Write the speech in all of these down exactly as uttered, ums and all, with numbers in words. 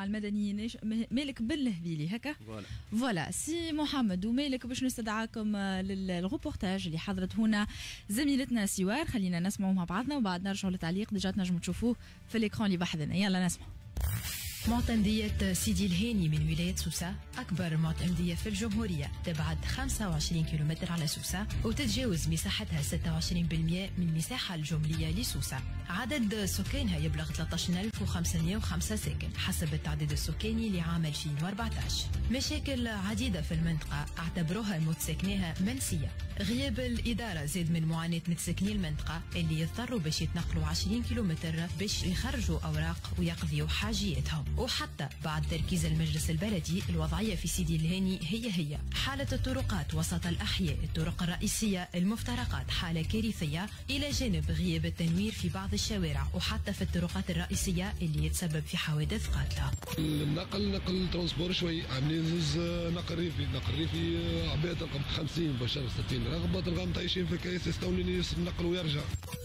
المدني مالك بالهبيلي هكا فوالا فوالا سي محمد ومالك باش نستدعاكم للغوبورتاج اللي حضرت هنا زميلتنا سوار. خلينا نسمعوا مع بعضنا وبعد نرجعوا للتعليق ديجا تنجموا تشوفوه في الاكران اللي بحذنا. يلا نسمع. معتمدية سيدي الهاني من ولاية سوسة أكبر معتمدية في الجمهورية، تبعد خمسة وعشرين كيلومتر على سوسة وتتجاوز مساحتها ستة وعشرين بالمئة من المساحة الجملية لسوسة. عدد سكانها يبلغ ثلاثة عشر ألف وخمسمئة وخمسة ساكن حسب التعداد السكاني لعام ألفين وأربعة عشر. مشاكل عديدة في المنطقة اعتبروها متساكنيها منسية. غياب الإدارة زاد من معاناة متساكني المنطقة اللي يضطروا باش يتنقلوا عشرين كيلومتر باش يخرجوا أوراق ويقضيوا حاجياتهم. وحتى بعد تركيز المجلس البلدي الوضعية في سيدي الهاني هي هي حالة الطرقات وسط الأحياء، الطرق الرئيسية المفترقات حالة كارثية، إلى جانب غياب التنوير في بعض الشوارع وحتى في الطرقات الرئيسية اللي يتسبب في حوادث قاتلة. النقل نقل ترونسبور شوي عاملين زوز نقل ريفي، نقل ريفي عباد تلقى خمسين بشر ستين رغبة تلقى متعيشين في كيس يستولي النقل ويرجع.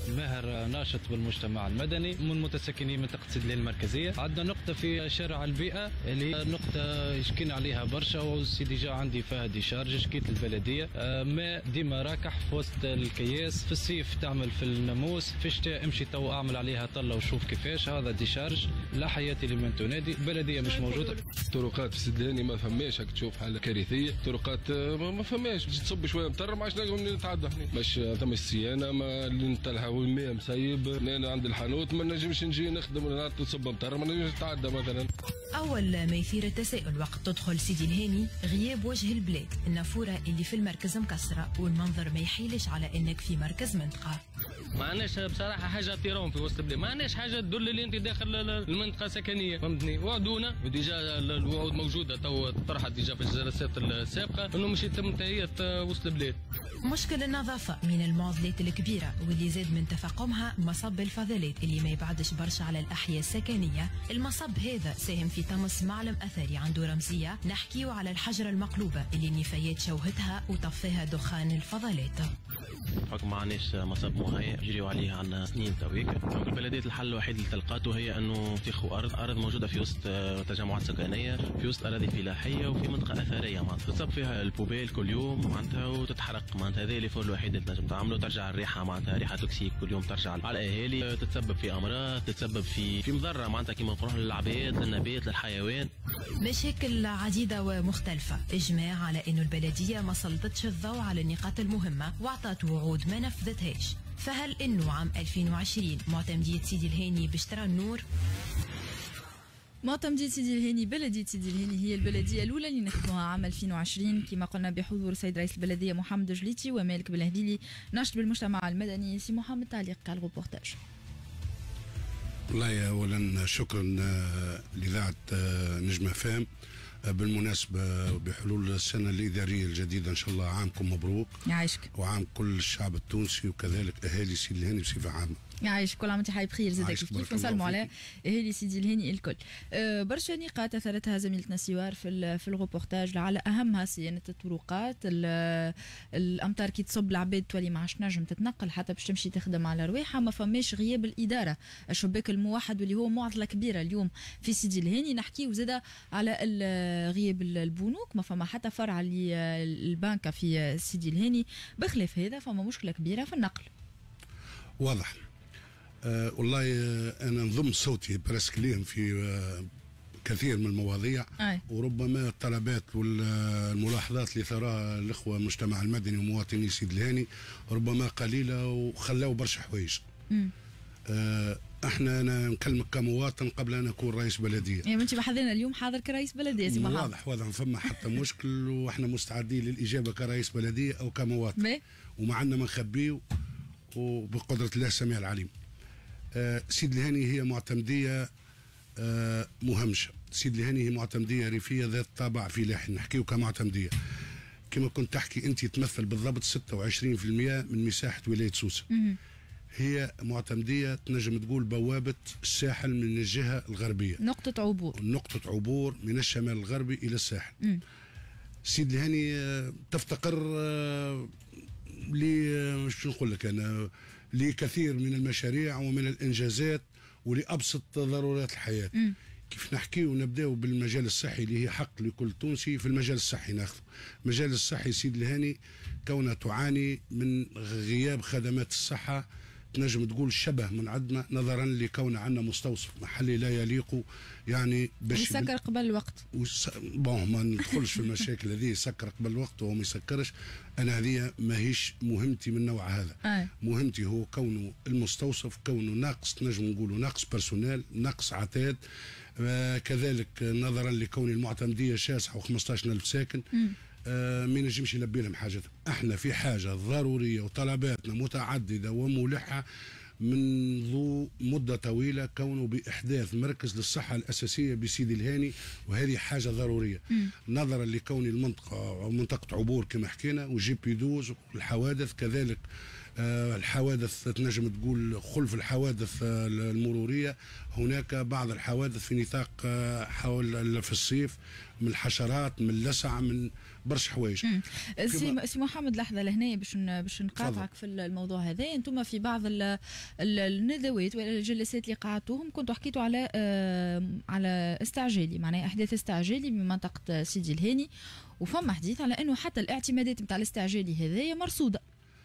ماهر ناشط بالمجتمع المدني من متساكنين منطقة سيدي الهاني المركزية. عندنا نقطة في شارع البيئة اللي هي نقطة شكينا عليها برشا وسيدي جا عندي فيها ديشارج شكيت البلدية. ماء ديما راكح في وسط الكياس، في الصيف تعمل في الناموس، في الشتاء امشي تو اعمل عليها طلة وشوف كيفاش. هذا ديشارج لا حياة لمن تنادي. البلدية مش موجودة. الطرقات في سيدي الهاني ما فماش، هاك تشوف حالة كارثية. الطرقات ما فماش، تجي تصب شوية مطر ما عادش نقدروا نتعدى. باش ثم الصيانة ما اللي نطلعها والماء مسيب. انا عند الحانوت ما نجمش نجي نخدم ولا تصب مطر ما نجمش نتعدى مثلا. أول ما يثير التساؤل وقت تدخل سيدي الهاني غياب وجه البلاد، النافورة اللي في المركز مكسرة والمنظر ما يحيلش على إنك في مركز منطقة. ما عندناش بصراحة حاجة طيران في وسط البلاد، ما عندناش حاجة تدل اللي أنت داخل المنطقة سكنية، فهمتني؟ وعدونا وديجا الوعود موجودة تو طرحت ديجا في الجلسات السابقة إنه مش يتم تهيئة وسط البلاد. مشكل النظافة من المعضلات الكبيرة واللي زاد من تفاقمها مصب الفضلات اللي ما يبعدش برشا على الأحياء السكنية. المصب هذا ساهم في طمس معلم أثري عنده رمزية، نحكيو على الحجرة المقلوبة اللي النفايات شوهتها وطفاها دخان الفضلات. حكم ما عندناش مصب مهيئ يجريوا عليه عنا سنين تويك. البلدية الحل الوحيد اللي تلقاته هي انه تاخذ ارض ارض موجوده في وسط تجمعات سكنيه، في وسط اراضي فلاحيه وفي منطقه اثريه معناتها تصب فيها البوبيل كل يوم معناتها وتتحرق معناتها. هذا اللي فور الوحيد اللي تنجم تعمله. ترجع الريحه معناتها ريحه توكسيك كل يوم ترجع على الاهالي، تتسبب في امراض، تتسبب في في مضره معناتها كيما نقولوا للعباد للنبات للحيوان. مشاكل عديده ومختلفه، اجماع على انه البلديه ما سلطتش الضوء على النقاط المهمه واعطت وعود ما نفذتهاش. فهل انه عام ألفين وعشرين معتمدية سيدي الهاني باش ترى النور؟ معتمدية سيدي الهاني بلدية سيدي الهاني هي البلدية الأولى اللي نخدموها عام ألفين وعشرين كما قلنا بحضور السيد رئيس البلدية محمد جليتي ومالك بالهديلي ناشط بالمجتمع المدني. سي محمد تعليق على الغوبورتاج. والله اولا شكرا لإذاعة نجمة فام. بالمناسبة بحلول السنة الإدارية الجديدة إن شاء الله عامكم مبروك. يعيشك. وعام كل الشعب التونسي وكذلك أهالي سيدي الهاني بصفة عامة. يعيشك كل عام وانت حي بخير زادك كيف نسلموا على اهالي سيدي الهاني الكل. أه برشا نقاط اثرتها زميلتنا سوار في في الغوبورتاج، لعل اهمها صيانه الطرقات. الامطار كي تصب العباد تولي ما عادش نجم تتنقل حتى باش تمشي تخدم على رواحها. ما فماش غياب الاداره، الشباك الموحد واللي هو معضله كبيره اليوم في سيدي الهاني. نحكيو زاده على غياب البنوك، ما فما حتى فرع للبنكه في سيدي الهاني. بخلاف هذا فما مشكله كبيره في النقل. واضح. أه والله أه أنا نضم صوتي برسك ليهم في أه كثير من المواضيع. أي. وربما الطلبات والملاحظات اللي ثراها الإخوة المجتمع المدني ومواطني سيدي الهاني ربما قليلة وخلاو برشا حوايج. أه احنا انا نكلمك كمواطن قبل ان اكون رئيس بلديه. يعني انت بحضرنا اليوم حاضر كرئيس بلديه سي محمد. واضح واضح ما فما حتى مشكل واحنا مستعدين للاجابه كرئيس بلديه او كمواطن. وما عندنا ما نخبيه وبقدره الله السميع العليم. آه سيدي الهاني هي معتمديه آه مهمشه. سيدي الهاني هي معتمديه ريفيه ذات طابع فلاحي، نحكيه كمعتمديه. كما كنت تحكي انت تمثل بالضبط ستة وعشرين بالمئة من مساحه ولايه سوسه. هي معتمديه تنجم تقول بوابه الساحل من الجهه الغربيه. نقطه عبور. نقطه عبور من الشمال الغربي الى الساحل. مم. سيدي الهاني آه تفتقر آه ل شو نقول لك انا لكثير من المشاريع ومن الانجازات ولابسط ضرورات الحياه. م. كيف نحكيو ونبداو بالمجال الصحي اللي هي حق لكل تونسي. في المجال الصحي ناخذ المجال الصحي سيد الهاني كونها تعاني من غياب خدمات الصحة، تنجم تقول شبه منعدمة نظرا لكون عندنا مستوصف محلي لا يليق يعني باش يسكر قبل الوقت. وس... بون ما ندخلش في المشاكل هذه، يسكر قبل الوقت وهو ما يسكرش. انا هذه ماهيش مهمتي من النوع هذا. أي. مهمتي هو كونه المستوصف كونه ناقص، تنجم نقولوا ناقص بيرسونيل، ناقص عتاد. آه كذلك نظرا لكون المعتمديه شاسعه وخمسطاش ألف ساكن آه ما ينجمش يلبي لهم حاجتهم. احنا في حاجه ضروريه وطلباتنا متعدده وملحه منذ مده طويله، كونه باحداث مركز للصحه الاساسيه بسيدي الهاني، وهذه حاجه ضروريه م. نظرا لكون المنطقه منطقه عبور كما حكينا وجي بي دوز والحوادث كذلك. آه الحوادث تنجم تقول خلف الحوادث آه المروريه هناك بعض الحوادث في نطاق آه حول في الصيف من الحشرات من اللسع من برشا حوايج. سي سي محمد لحظه لهنا باش باش نقاطعك في الموضوع هذا. انتم في بعض الندوات والجلسات اللي قعدتوهم كنتوا حكيتوا على آه على استعجالي، معناها احداث استعجالي بمنطقه سيدي الهاني، وفما حديث على انه حتى الاعتمادات نتاع الاستعجالي هذايا مرصوده.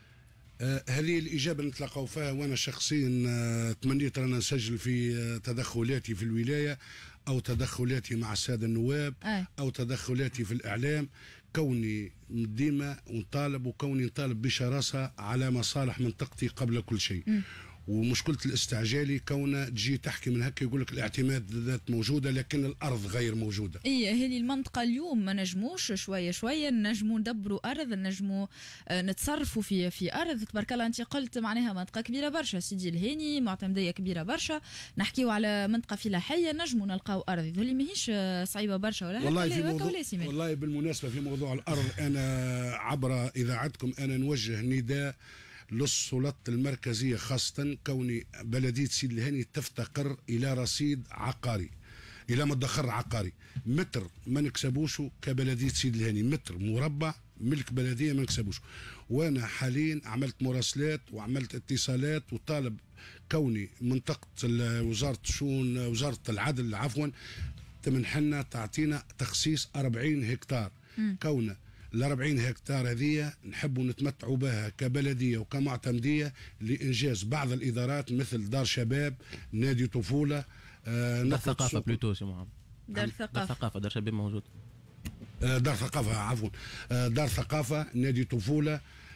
آه هذه الإجابة اللي نتلاقاو فيها، وأنا شخصيا آه تمنيت أنا نسجل في آه تدخلاتي في الولاية أو تدخلاتي مع السادة النواب آه. أو تدخلاتي في الإعلام، كوني ديما نطالب وكوني نطالب بشراسة على مصالح منطقتي قبل كل شيء. م. ومشكلة الاستعجالي كونه تجي تحكي من هكا يقول لك الاعتمادات موجودة لكن الأرض غير موجودة. إيه هذه المنطقة اليوم ما نجموش شوية شوية نجموا ندبروا أرض، نجموا نتصرفوا في في أرض. تبارك الله أنت قلت معناها منطقة كبيرة برشا سيدي الهاني، معتمدية كبيرة برشا، نحكيو على منطقة فلاحية نجموا نلقاو أرض، ذولي ماهيش صعيبة برشا ولا والله في موضوع والله بالمناسبة في موضوع الأرض أنا عبر إذاعتكم أنا نوجه نداء للسلطات المركزية خاصة، كوني بلدية سيدي الهاني تفتقر إلى رصيد عقاري، إلى مدخر عقاري. متر ما نكسبوش كبلدية سيدي الهاني، متر مربع ملك بلدية ما نكسبوش. وأنا حاليا عملت مراسلات وعملت اتصالات وطالب كوني منطقة وزارة الشؤون وزارة العدل عفوا تمنحنا تعطينا تخصيص أربعين هكتار. م. كونه ال أربعين هكتار هذه نحبوا نتمتعوا بها كبلديه وكمعتمديه لانجاز بعض الادارات مثل دار شباب، نادي طفوله، آه دار ثقافه بلوتو سي محمد. دار ثقافه دار ثقافه دار شباب موجود. آه دار ثقافه عفوا آه دار ثقافه، نادي طفوله،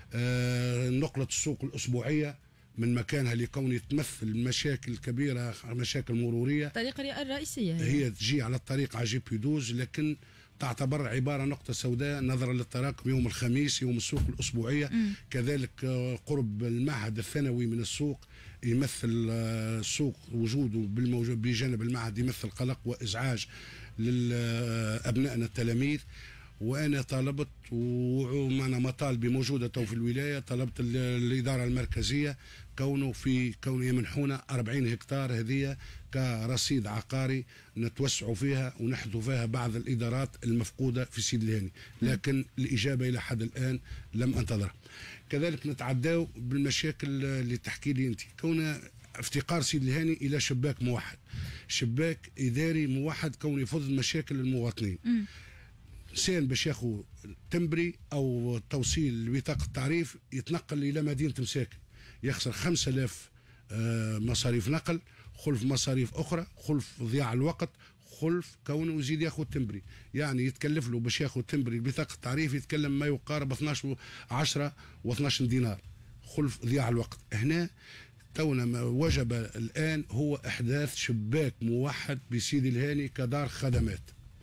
آه نقله السوق الاسبوعيه من مكانها لكون تمثل مشاكل كبيره، مشاكل مروريه. الطريق الرئيسيه هي, هي تجي على الطريق على جي بي دوز، لكن تعتبر عبارة نقطة سوداء نظرا للتراكم يوم الخميس يوم السوق الأسبوعية. م. كذلك قرب المعهد الثانوي من السوق يمثل السوق وجوده بالموجود بجانب المعهد يمثل قلق وإزعاج لأبنائنا التلاميذ. وأنا طالبت وأنا مطالبي موجودة تو في الولاية، طلبت الإدارة المركزية كونه في كونه يمنحونا أربعين هكتار هذه كرصيد عقاري نتوسعوا فيها ونحذوا فيها بعض الإدارات المفقودة في سيدي الهاني، لكن الإجابة إلى حد الآن لم أنتظرها. كذلك نتعداو بالمشاكل اللي تحكي لي أنت، كون افتقار سيدي الهاني إلى شباك موحد، شباك إداري موحد كون يفض مشاكل المواطنين. م. إنسان باش ياخذ تمبري أو توصيل بطاقة التعريف يتنقل إلى مدينة مساكن يخسر خمسة آلاف مصاريف نقل، خلف مصاريف أخرى، خلف ضياع الوقت، خلف كونه يزيد ياخذ تمبري، يعني يتكلف له باش ياخذ تمبري بطاقة التعريف يتكلم ما يقارب اثناش عشرة و12 دينار، خلف ضياع الوقت. هنا تونا ما وجب الآن هو إحداث شباك موحد بسيدي الهاني كدار خدمات.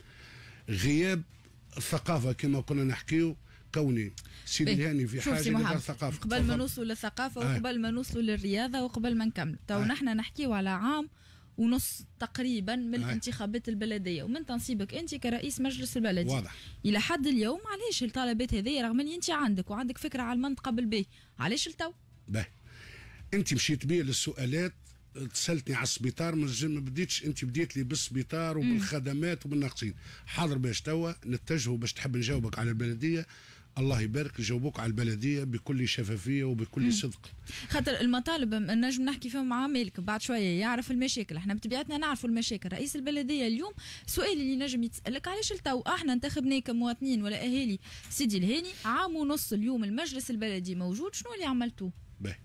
غياب الثقافة كما كنا نحكيو، كوني سيدي الهاني في حاجه لدار ثقافه. قبل ما نوصلوا للثقافه آه. وقبل ما نوصلوا للرياضه وقبل ما نكمل تو آه. نحن نحكيو على عام ونص تقريبا من آه. الانتخابات البلديه ومن تنصيبك انت كرئيس مجلس البلدي. واضح. الى حد اليوم علاش الطلبات هذه رغم ان انت عندك وعندك فكره على المنطقه بالبي علاش التو؟ باهي انت مشيت بيا للسؤالات، سالتني على السبيطار، ما بديتش انت بديت لي بالسبيطار وبالخدمات وبالناقصين. حاضر باش توا نتجهوا باش تحب نجاوبك على البلديه الله يبارك يجاوبوك على البلديه بكل شفافيه وبكل مم. صدق. خاطر المطالب نجم نحكي فيهم مع مالك بعد شويه يعرف المشاكل، احنا بطبيعتنا نعرفوا المشاكل. رئيس البلديه اليوم السؤال اللي نجم يتسالك علاش التو احنا انتخبناه كمواطنين ولا اهالي سيدي الهاني عام ونص اليوم المجلس البلدي موجود، شنو اللي عملتوه؟ باهي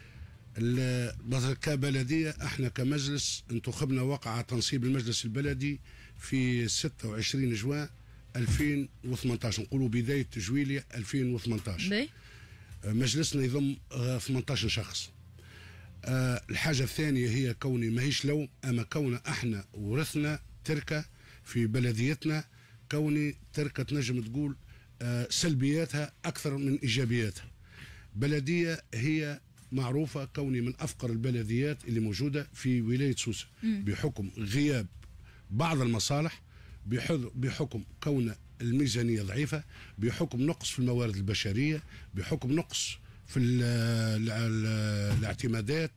كبلديه احنا كمجلس انتخبنا وقع تنصيب المجلس البلدي في ستة وعشرين جوان ألفين وثمانية عشر، نقولوا بدايه جويلية ألفين وثمانية عشر. بي. مجلسنا يضم ثمانية عشر شخص. أه الحاجه الثانيه هي كوني ماهيش لوم، اما كون احنا ورثنا تركه في بلديتنا، كوني تركه تنجم تقول أه سلبياتها اكثر من ايجابياتها. بلديه هي معروفه كوني من افقر البلديات اللي موجوده في ولايه سوسه، م. بحكم غياب بعض المصالح، بحكم كون الميزانيه ضعيفه، بحكم نقص في الموارد البشريه، بحكم نقص في ال ال ال الاعتمادات،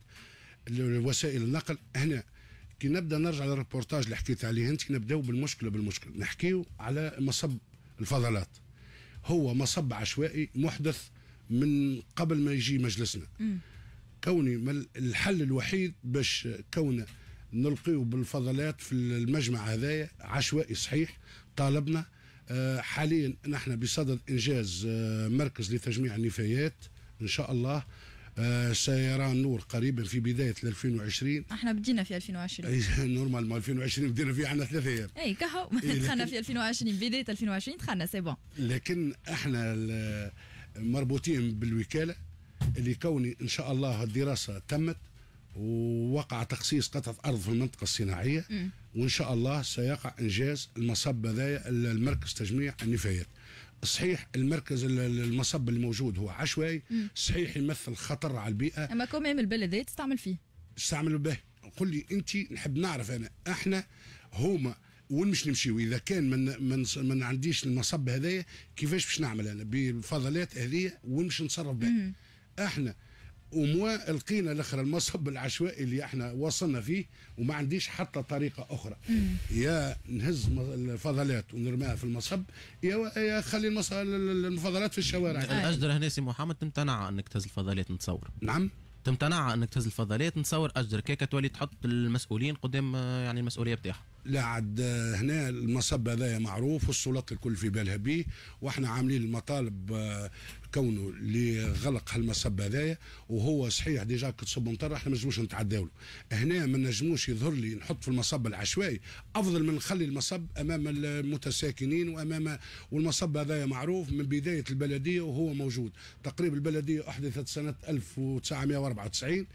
وسائل النقل. هنا كي نبدا نرجع للريبورتاج اللي حكيت عليه انت، نبداو بالمشكله بالمشكله نحكيو على مصب الفضلات. هو مصب عشوائي محدث من قبل ما يجي مجلسنا. م. كوني الحل الوحيد باش كونه نلقيه بالفضلات في المجمع هذايا عشوائي صحيح. طالبنا حاليا نحن بصدد انجاز مركز لتجميع النفايات ان شاء الله سيرى النور قريبا في بدايه ألفين وعشرين. احنا بدينا في ألفين وعشرين. اي نورمال ما ألفين وعشرين بدينا فيه عندنا ثلاث ايام. اي كهو دخلنا في ألفين وعشرين، بدايه ألفين وعشرين دخلنا سي بون. لكن احنا مربوطين بالوكاله اللي كوني ان شاء الله الدراسه تمت ووقع تخصيص قطعه ارض في المنطقه الصناعيه، م. وان شاء الله سيقع انجاز المصب هذايا المركز تجميع النفايات. صحيح المركز المصب الموجود هو عشوائي، م. صحيح يمثل خطر على البيئه، اما كوميم البلديه تستعمل فيه تستعمل به. قل لي انت، نحب نعرف انا احنا هما وين مش نمشيو اذا كان من من ما عنديش المصب هذايا، كيفاش باش نعمل انا بالفضلات هذه وين باش نتصرف بها؟ احنا وموا لقينا الاخر المصب العشوائي اللي احنا وصلنا فيه وما عنديش حتى طريقه اخرى. مم. يا نهز الفضلات ونرميها في المصب، يا يا خلي الفضلات في الشوارع. الاجدر هنا سي محمد تمتنع انك تهز الفضلات نتصور. نعم تمتنع انك تهز الفضلات نتصور، اجدر كيكه تولي تحط المسؤولين قدام يعني المسؤوليه بتاعهم. لا عاد هنا المصب هذايا معروف والسلطات الكل في بالها به، واحنا عاملين المطالب كونه لغلق هالمصب هذايا، وهو صحيح ديجا كتصب مطر احنا ما نجموش نتعداو له. هنا ما نجموش يظهر لي نحط في المصب العشوائي افضل من نخلي المصب امام المتساكنين وامام، والمصب هذايا معروف من بدايه البلديه وهو موجود. تقريبا البلديه احدثت سنه ألف وتسعمائة وأربعة وتسعين،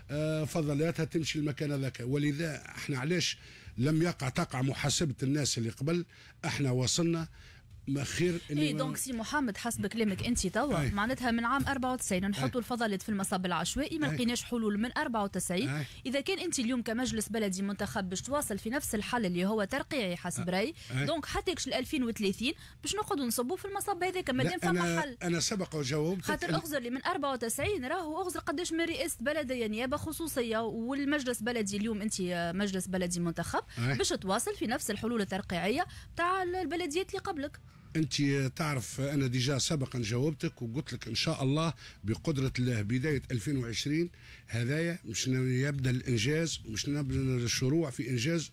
فضلاتها تمشي المكان هذاك، ولذا احنا علاش لم يقع تقع محاسبه الناس اللي قبل. احنا وصلنا خير. اي دونك سي محمد حسب كلامك انت توا معناتها من عام أربعة وتسعين نحطوا الفضلات في المصب العشوائي، ما لقيناش حلول من أربعة وتسعين. أي. اذا كان انت اليوم كمجلس بلدي منتخب باش تواصل في نفس الحل اللي هو ترقيعي حسب رايي، دونك حتى يكش ل ألفين وثلاثين باش نقعدوا نصبوا في المصب هذاك مادام فما حل. انا سبق وجاوبت خاطر اغزر لي من أربعة وتسعين راهو اغزر قداش من رئاسه بلديه نيابه خصوصيه والمجلس بلدي. اليوم انت مجلس بلدي منتخب باش تواصل في نفس الحلول الترقيعيه تاع البلديات اللي قبلك. انت تعرف انا ديجا سبقا جاوبتك وقلت لك ان شاء الله بقدره الله بدايه ألفين وعشرين هذايا مش يبدا الانجاز، مش نبدا الشروع في انجاز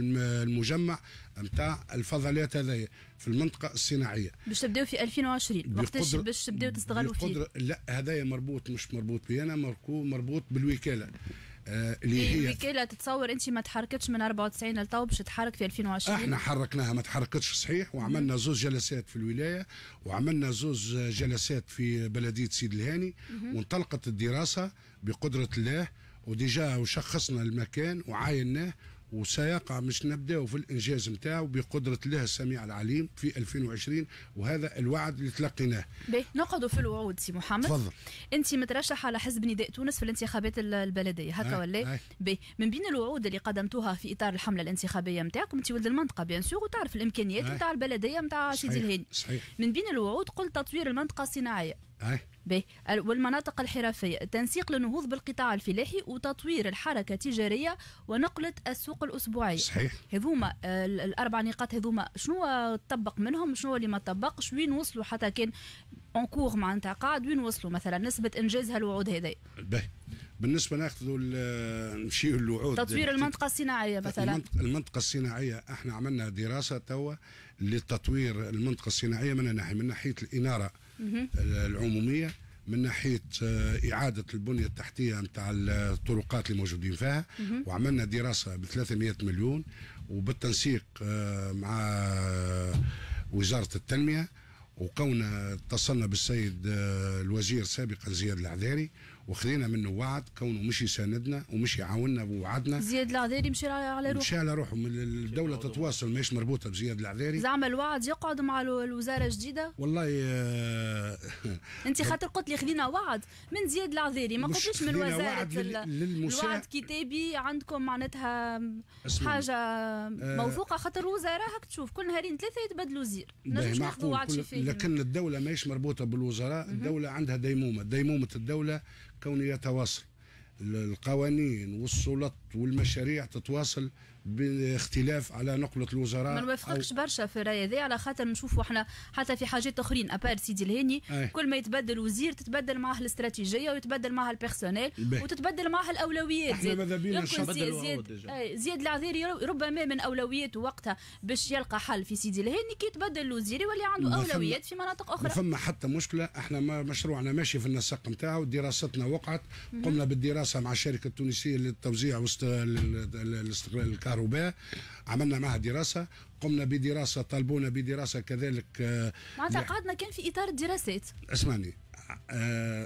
المجمع نتاع الفضلات هذايا في المنطقه الصناعيه. باش تبداو في ألفين وعشرين وقتاش باش تبداو تستغلوا فيه؟ لا هذايا مربوط مش مربوط بي انا، مربوط بالوكاله. آه اللي هي الوكاله تتصور انت ما تحركتش من أربعة وتسعين لتو باش تتحرك في ألفين وعشرين؟ احنا حركناها ما تحركتش صحيح، وعملنا زوج جلسات في الولايه وعملنا زوج جلسات في بلديه سيد الهاني، وانطلقت الدراسه بقدره الله وديجا وشخصنا المكان وعايناه، وسيقع مش نبداو في الانجاز نتاعو بقدره الله السميع العليم في ألفين وعشرين، وهذا الوعد اللي تلقيناه. باهي نقعدوا في الوعود سي محمد. تفضل. انت مترشح على حزب نداء تونس في الانتخابات البلديه هكا ولا؟ باهي من بين الوعود اللي قدمتوها في اطار الحمله الانتخابيه نتاعكم انت ولد المنطقه بيان سور وتعرف الامكانيات نتاع البلديه نتاع سيدي الهاني. صحيح. من بين الوعود قلت تطوير المنطقه الصناعيه. اي باهي. والمناطق الحرفيه، تنسيق للنهوض بالقطاع الفلاحي وتطوير الحركه التجاريه ونقله السوق الاسبوعيه. صحيح. هذوما الاربع نقاط هذوما شنو طبق منهم، شنو اللي ما طبقش، وين وصلوا حتى كان اون كور معناتها قاعد، وين وصلوا مثلا نسبه انجاز هالوعود هذي؟ باهي. بالنسبه ناخذوا نمشيو للوعود تطوير المنطقه الصناعيه مثلا. المنطقه الصناعيه احنا عملنا دراسه توا لتطوير المنطقه الصناعيه من ناحيه من ناحيه الاناره العموميه، من ناحيه اعاده البنيه التحتيه نتاع الطرقات اللي موجودين فيها، وعملنا دراسه ب ثلاثمئة مليون وبالتنسيق مع وزاره التنميه، وكون اتصلنا بالسيد الوزير سابقا زياد العذاري وخذينا منه وعد كونه مش يساندنا ومش يعاوننا ووعدنا. زياد العذاري مشى على روحه. مشى على روحه، الدوله تتواصل ماهيش مربوطه بزياد العذاري. زعما الوعد يقعد مع الوزاره الجديده؟ والله آه انت خاطر قلت لي خذينا وعد من زياد العذاري، ما قلتليش من وزاره للمسا... الوعد كتابي عندكم معناتها حاجه آه موثوقه، خاطر الوزاره هاك تشوف كل نهارين ثلاثه يتبدلوا وزير، نجمش ناخذوا وعد شفافي. لكن الدوله ماهيش مربوطه بالوزراء، الدوله عندها ديمومه، ديمومه الدوله كونه يتواصل القوانين والسلط والمشاريع تتواصل باختلاف على نقلة الوزراء. ما نوافقكش أو... برشا في الراي هذه، على خاطر نشوفوا احنا حتى في حاجات اخرين ابار سيدي الهاني أي. كل ما يتبدل وزير تتبدل معه الاستراتيجيه ويتبدل معه البيرسونيل وتتبدل معه الاولويات. احنا ماذا بينا زياد زياد العذيري ربما من اولوياته وقتها باش يلقى حل في سيدي الهاني كي يتبدل الوزير يولي عنده اولويات في مناطق اخرى. ما فما حتى مشكله، احنا مشروعنا ماشي في النسق نتاعو، دراستنا وقعت، قمنا بالدراسه مع الشركه التونسيه للتوزيع والاستقلال الكهرباء، عملنا معها دراسه، قمنا بدراسه، طالبونا بدراسه كذلك. معناتها قعدنا كان في اطار الدراسات. اسمعني أه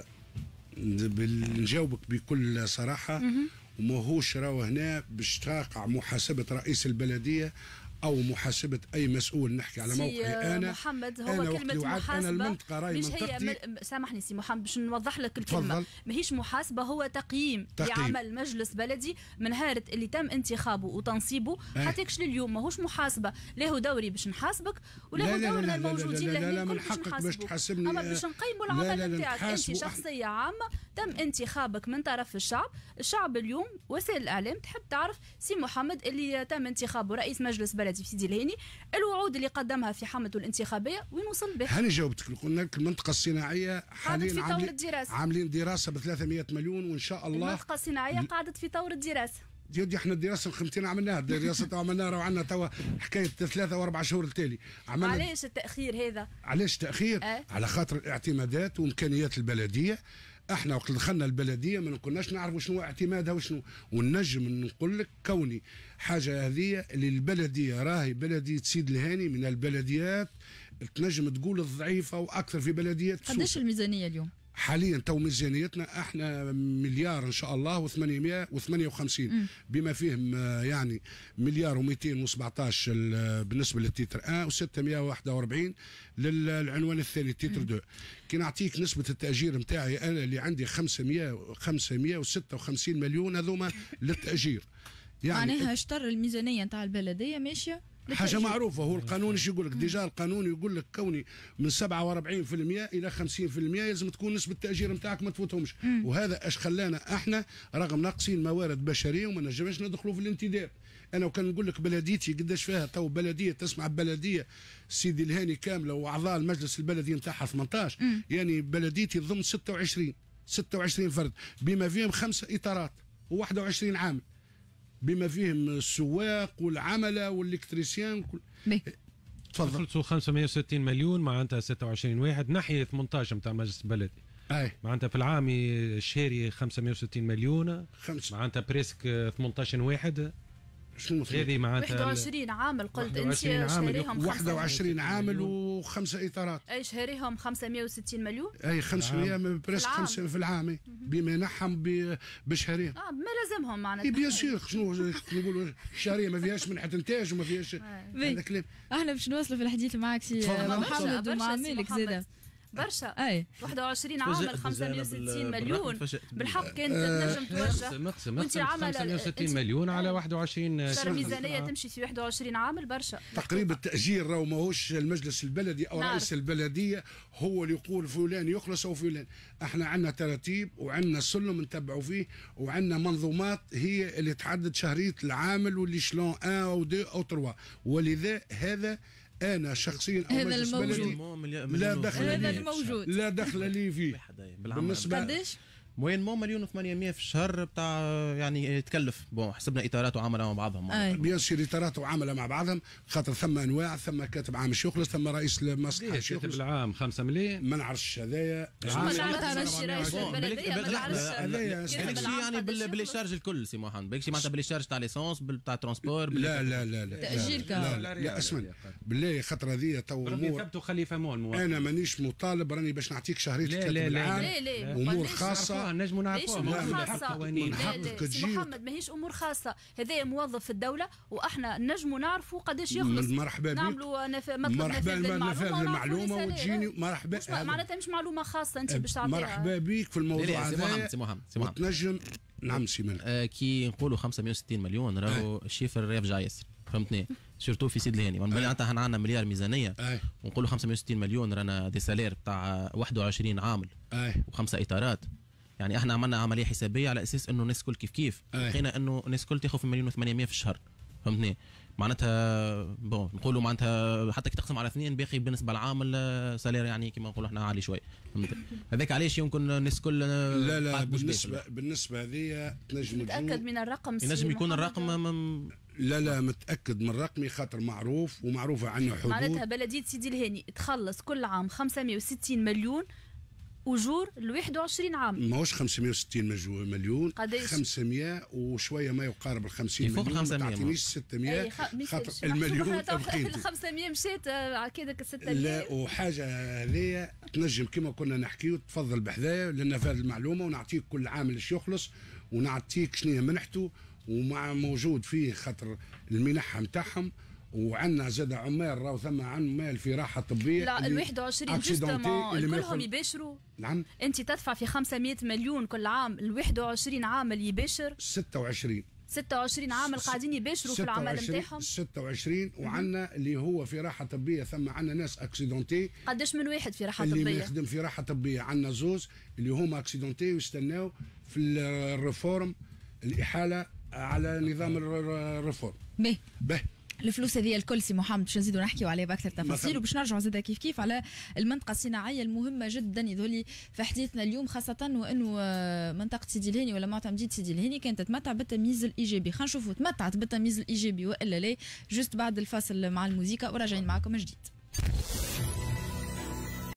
نجاوبك بكل صراحه، وماهوش راهو هنا باش تقع محاسبه رئيس البلديه او محاسبه اي مسؤول، نحكي على موقعي انا محمد. هو أنا كلمه محاسبه أنا المنطقه راهي مش هي م... سامحني سي محمد باش نوضح لك الكلمه، ماهيش محاسبه، هو تقييم, تقييم لعمل مجلس بلدي من نهار اللي تم انتخابه وتنصيبه حتى يكش لليوم. ماهوش محاسبه، له دوري باش نحاسبك وله دورنا الموجودين لا لا لا من حقك باش تحاسبني، اما باش نقيموا العمل نتاعك انت شخصيه عامه تم انتخابك من طرف الشعب. الشعب اليوم وسائل الاعلام تحب تعرف سي محمد اللي تم انتخابه رئيس مجلس بلدي في سيدي الهاني، الوعود اللي قدمها في حملته الانتخابيه وين وصل بها؟ هاني جاوبتك. قلنا لك المنطقه الصناعيه حاليا عاملين عاملين دراسه ب ثلاثمئة مليون، وان شاء الله المنطقه الصناعيه قاعده في طور الدراسه. ديودي احنا الدراسه الخمسين عملناها، الدراسه عملناها راه عندنا توا حكايه ثلاثه واربع شهور التالي. علاش التاخير هذا؟ علاش تاخير؟ أه؟ على خاطر الاعتمادات وامكانيات البلديه. احنا وقت دخلنا البلديه ما كناش نعرفوا شنو اعتمادها وشنو، ونجم نقول لك كوني حاجه هذه اللي البلديه راهي بلديه سيد الهاني من البلديات تنجم تقول الضعيفه واكثر في بلديات. قداش الميزانيه اليوم؟ حاليا تو ميزانيتنا احنا مليار ان شاء الله وثمانمئة وثمانية وخمسين، بما فيهم يعني مليار ومئتين وسبعطاش بالنسبه للتيتر واحد وستمئة وواحد وأربعين للعنوان الثاني تيتر اثنين. كي نعطيك نسبه التاجير نتاعي انا اللي عندي خمسمئة وستة وخمسين مليون هذوما للتاجير. يعني معناها اشتر الميزانيه نتاع البلديه ماشيه حاجه معروفه. هو القانون ايش يقول لك؟ ديجا القانون يقول لك كوني من سبعة وأربعين بالمئة الى خمسين بالمئة لازم تكون نسبه التاجير نتاعك ما تفوتهمش، وهذا ايش خلانا احنا رغم ناقصين موارد بشريه وما نجمش ندخلوا في الانتداب. انا وكان نقول لك بلديتي قداش فيها تو بلديه، تسمع بلديه سيدي الهاني كامله واعضاء المجلس البلدي نتاعها ثمانطاش، يعني بلديتي ضمن ستة وعشرين ستة وعشرين فرد بما فيهم خمسه اطارات وواحد وعشرين عامل، بما فيهم السواق والعمله والالكتريسيان كل... تفضل. خلصوا خمسمئة وستين مليون معناتها ستة وعشرين واحد ناحيه ثمانطاش نتاع مجلس البلدي. اي معناتها في العام الشهري خمسمئة وستين مليون خمس معناتها بريسك ثمانطاش واحد. شنو هذه معناتها واحد وعشرين عامل قلت انت شهريهم واحد وعشرين عامل وخمسه اطارات. اي شهريهم خمسمئة وستين مليون. اي خمسمئة بريسك خمسة في العام بما ينحم بشهريهم. اه ما لازمهم معناتها. بيان سور شنو نقولوا شهريه ما فيهاش من حد انتاج وما فيهاش هذا كلام. احنا باش نوصلوا في الحديث معك سي محمد ومع مالك زاده. برشا. اي واحد وعشرين عامل خمسمية وستين مليون بالحق كانت تنجم توجه. مقسم مقسم خمسمية وستين مليون على واحد وعشرين شهر ميزانيه تمشي في واحد وعشرين عامل برشا. تقريبا التاجير راهو ماهوش المجلس البلدي او نعرف. رئيس البلديه هو اللي يقول فلان يخلص او فلان. احنا عندنا تراتيب وعندنا سلم نتبعوا فيه وعندنا منظومات هي اللي تحدد شهريه العامل واللي شلون واحد او اثنين او ثلاثة، ولذا هذا انا شخصيا او مجلس بلدي لا دخل هذا الموجود لا دخل لي فيه. بالنسبه قداش؟ وين مو مليون وثمانمية في الشهر بتاع يعني يتكلف. بون حسبنا اطارات وعملاء مع بعضهم. بيان سير اطارات وعملاء مع بعضهم خاطر ثم انواع، ثم كاتب عام باش يخلص، ثم رئيس المصلحه باش يخلص. كاتب العام خمسة مليون ما نعرفش هذايا. ما نعرفش رئيس البلديه ما نعرفش. هذاك يعني باللي شارج الكل سي محمد، بالك معناتها باللي شارج تاع ليسونس تاع ترونسبور. لا لا لا لا تاجير لا لا اسمعني بالله خاطر هذه تو امور. خليفه مول انا مانيش مطالب راني باش نعطيك شهريه كاتب العام. امور خاصه نجموا نعرفوها. خاصة. لا لا محمد ماهيش امور خاصه، هذا موظف في الدوله واحنا نجموا نعرفوا قداش يخلص. مرحبا بك. نعملوا نف... مرحبا نفاذ المعلومه وتجيني مرحبا. معناتها مش معلومه خاصه انت باش تعطيها. مرحبا بك في الموضوع هذا. سي محمد سي محمد سي محمد تنجم. نعم سي مالك. آه كي نقولوا خمسمية وستين مليون راهو الشيفر يرجع ياسر، فهمتني؟ سورتو في سيد الهاني معناتها احنا عندنا مليار ميزانيه ونقولوا خمسمية وستين مليون رانا دي سالير بتاع واحد وعشرين عامل وخمسه اطارات. يعني احنا عملنا عمليه حسابيه على اساس انه الناس الكل كيف كيف، لقينا انه الناس الكل تاخذ في مليون وثمانمية في الشهر، فهمتني؟ معناتها بون نقولوا معناتها حتى كي تقسم على اثنين باقي بالنسبه للعامل سالير يعني كما نقولوا احنا عالي شوي، فهمت؟ هذاك علاش يمكن الناس الكل. لا لا بالنسبه بالنسبه هذه تنجم متاكد من الرقم؟ ينجم يكون الرقم مم... لا لا متاكد من رقمي خاطر معروف ومعروفه عنا حدود. معناتها بلديه سيدي الهاني تخلص كل عام خمسمية وستين مليون اجور ل واحد وعشرين عام. ماهوش خمسمية وستين مليون، قداش؟ خمسمية وشويه ما يقارب ال خمسين مليون. ما تعطينيش ستمية خاطر المليون ال خمسمية مشات هكذاك ستمية. لا وحاجه هذيا تنجم كما كنا نحكيو تفضل بحذايا لان فهذه المعلومه ونعطيك كل عام ايش يخلص ونعطيك شنو منحته ومع موجود فيه خاطر المنحه نتاعهم. وعندنا زاد عمال راهو ثم عمال في راحه طبيه. لا ال واحد وعشرين جوستومون كلهم يباشروا. نعم انت تدفع في خمسمية مليون كل عام، ال واحد وعشرين عامل يباشر. ستة وعشرين ستة وعشرين عامل قاعدين يباشروا في العمل نتاعهم. ستة وعشرين وعندنا اللي هو في راحه طبيه ثم عندنا ناس اكسيدونتي. قداش من واحد في راحه اللي طبيه؟ اللي يخدم في راحه طبيه عندنا زوز اللي هما اكسيدونتي ويستناو في الريفورم الاحاله على نظام الريفورم. باهي باهي الفلوس هذه الكل سي محمد باش نزيدوا نحكيوا عليها باكثر تفاصيل وباش نرجعوا زاده كيف كيف على المنطقه الصناعيه المهمه جدا يظهر في حديثنا اليوم، خاصه وانه منطقه سيدي الهاني ولا معتمديه سيدي الهاني كانت تتمتع بالتمييز الايجابي. خلينا نشوفوا تمتعت بالتمييز الايجابي والا لا، جست بعد الفاصل مع الموسيقى وراجعين معكم من جديد.